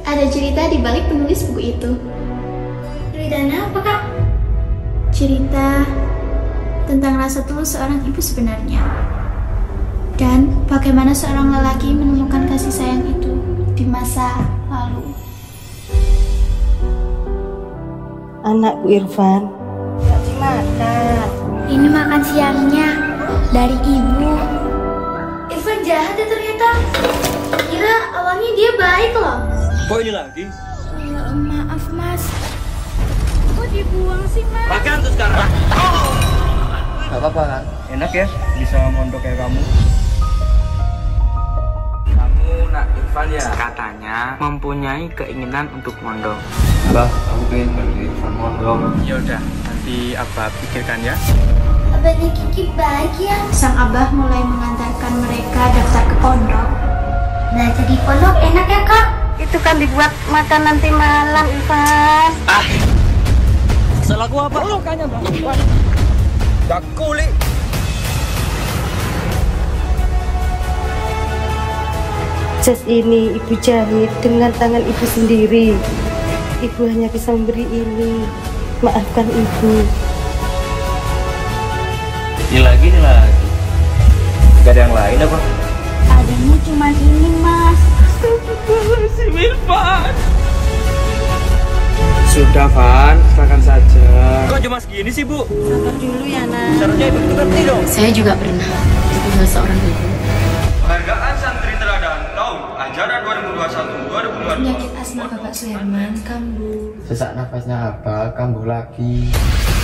ada cerita di balik penulis buku itu. Ceritanya apa, Kak? Cerita tentang rasa tulus seorang ibu sebenarnya. Dan bagaimana seorang lelaki menemukan kasih sayang itu di masa lalu. Anakku Irfan, kasih makan. Ini makan siangnya dari ibu. Irfan jahat ya ternyata. Kira awalnya dia baik loh. Kok ini lagi? Maaf mas. Kok dibuang sih mas? Makan tuh sekarang. Gak apa-apa kan? Enak ya bisa mondok kayak kamu. Kamu nak Irfan ya? Katanya mempunyai keinginan untuk mondok. Mbah, aku pengen bagi Irfan mondok. Ya udah, nanti Abah pikirkan ya. Abahnya Kiki baik ya. Sang abah mulai mengantarkan mereka daftar ke pondok. Nah jadi pondok enak ya kak? Itu kan dibuat makan nanti malam Irfan. Salahku apa? Oh, kayaknya Bang. Gak kulik. Jas ini ibu jahit dengan tangan ibu sendiri. Ibu hanya bisa memberi ini. Maafkan ibu. Ini lagi. Gak ada yang lain apa? Adanya cuma ini mas. Astagfirullahaladzim, Irfan. Sudah, Van, silakan saja. Kok cuma segini sih, Bu? Sabar dulu ya nak. Seharusnya ibu itu berhenti dong. Saya juga pernah tinggal seorang ibu. Penghargaan Santri Teladan tahun ajaran 2021-2022. Penyakit asma Bapak Suherman kambuh. Sesak nafasnya apa? Kambuh lagi.